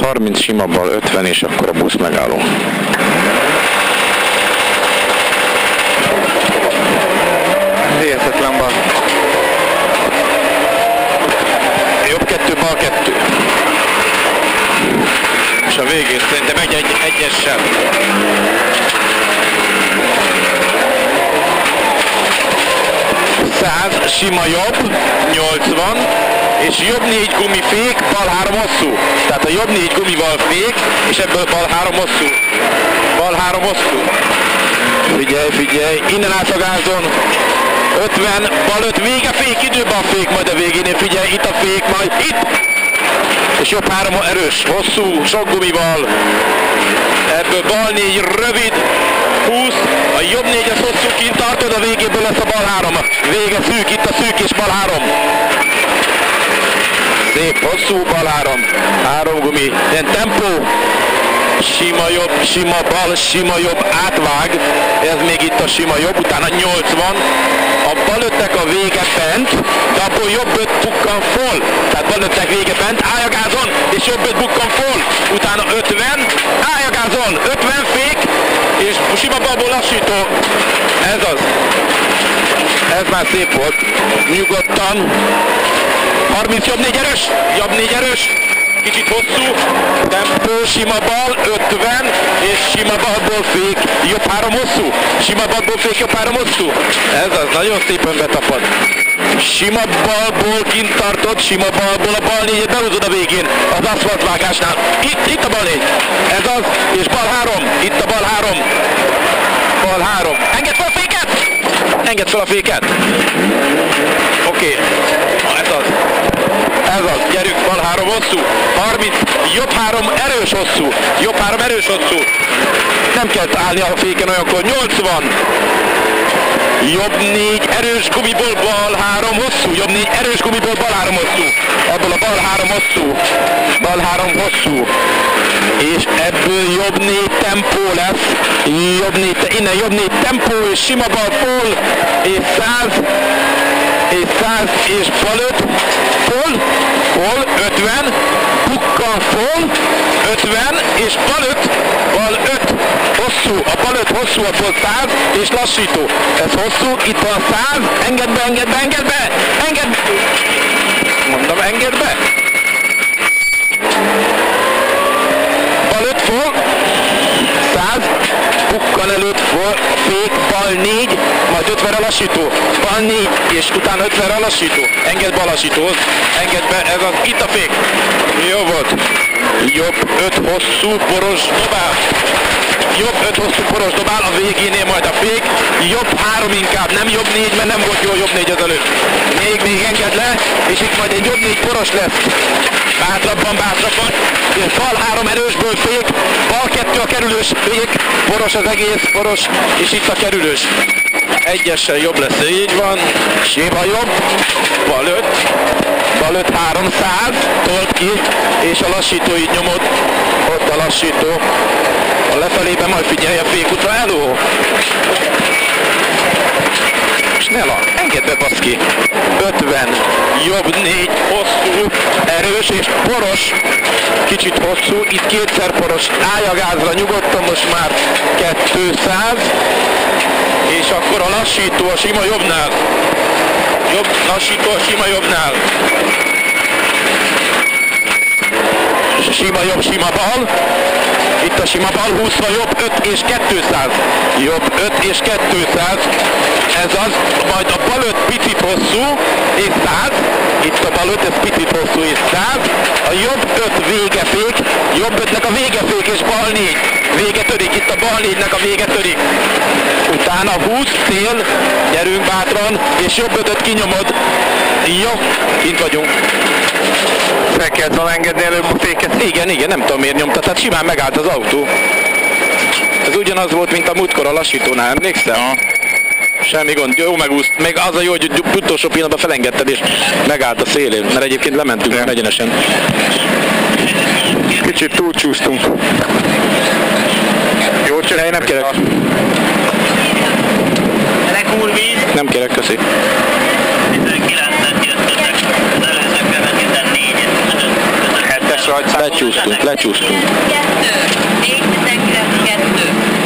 30 sima bal, 50, és akkor a busz megálló. Hihetetlen bal. Jobb 2, bal 2. És a végén szerintem egyessel. Sima jobb, 80, és jobb 4 gumifék, bal 3 hosszú. Tehát a jobb 4 gumival fék, és ebből bal 3 hosszú. Bal 3 hosszú. Figyelj, figyelj, innen át a gázon. 50, bal 5, vége fék, időben a fék, majd a végén, figyelj, itt a fék, majd itt. És jobb 3 erős, hosszú, sok gumival. Ebből bal 4 rövid, 20, a jobb 4 az hosszú, kint tartod, a végéből lesz a bal 3. Vége szűk, itt a szűk és bal 3. Szép, hosszú, bal 3. 3 gumi, ilyen tempó. Sima jobb, sima bal, sima jobb, átvág. Ez még itt a sima jobb, utána 80. A bal 5-nek a vége bent, de abból jobb 5 bukkan föl. Tehát bal 5-nek vége bent, állj a gázon, és jobb 5 bukkan föl. Utána 50, állj a gázon, 50 fék, és sima balból lassító. Ez az. Ez már szép volt. Nyugodtan. 30 jobb 4 erős, jobb 4 erős. Kicsit hosszú, tempó, sima bal, 50, és sima balból fék, jobb 3 hosszú. Sima balból fék, jobb 3 hosszú. Ez az, nagyon szépen betapad. Sima balból kint tartod, sima balból a bal 4-et behúzod a végén, az aszfaltvágásnál. Itt a bal 4. Ez az, és bal 3, itt a bal 3. Bal 3. Engedd fel a féket! Engedd fel a féket! Oké. Ez az. Ez az, gyerünk, bal 3 hosszú, 30, jobb 3 erős hosszú, jobb 3 erős hosszú. Nem kell állni a féken olyankor, 80. Jobb 4 erős gumiból bal 3 hosszú, jobb 4 erős gumiból bal 3 hosszú. Abból a bal 3 hosszú, bal 3 hosszú. És ebből jobb 4 tempó lesz, jobb 4, innen jobb 4 tempó, és sima bal full, és 100. És 100, és bal 5, full, 50, bukkan full, 50, és bal 5, hosszú, a bal 5 hosszú, abból 100, és lassító. Ez hosszú, itt van 100, engedd be, engedd be, engedd be, engedd be. Mondom, engedd be. Bal 5 full, 100, bukkan előtt full, fék, bal 4, majd 50-re lassító, bal 4, és utána 50-re lassító, engedd be a lassítóhoz, engedd be, ez az, itt a fék, jó volt, jobb 5 hosszú, poros dobál, jobb 5 hosszú poros dobál, a végénél majd a fék, jobb 3 inkább, nem jobb 4, mert nem volt jó jobb 4 az előtt, még engedd le, és itt majd egy jobb 4 poros lesz, bátrabban, és bal 3 erősből fék, bal 2 a kerülős fék, poros az egész, poros, és itt a kerülős. Egyessel jobb lesz, így van, sima jobb, bal 5, 300, told ki, és a lassító így nyomod, ott a lassító, a lefelében majd figyelj a fékútra, eló! És ne engedd be, baszki! 50, jobb 4, hosszú, erős és poros, kicsit hosszú, itt kétszer poros, állj a gázra nyugodtan, most már 200, és akkor a lassító a sima jobbnál, lassító a sima jobbnál, sima jobb, sima bal, itt a sima bal 20, jobb 5 és 200, jobb 5 és 200, ez az, majd a bal 5 picit hosszú és 100, itt a bal 5 ez picit hosszú és 100, a jobb 5 végefék, jobb 5-nek a végefék és bal 4, vége törik, itt a bal 4-nek a vége törik, utána 20 tél, gyerünk bátran, és jobb 5-öt kinyomod, jó, kint vagyunk. Fel kellett volna engedni előbb a féket? Igen, nem tudom miért nyomta, tehát simán megállt az autó. Ez ugyanaz volt, mint a múltkor a lassítónál, emlékszel? Ja. Semmi gond, jó megúszt. Még az a jó, hogy utolsó pillanatban felengedted és megállt a szélén, mert egyébként lementünk meg egyenesen. Kicsit túlcsúsztunk. Jó, csak nem kérek. Nem kérek, köszi. 7-es rajtszámon. Lecsúsztunk. 2, 4, 19, 2.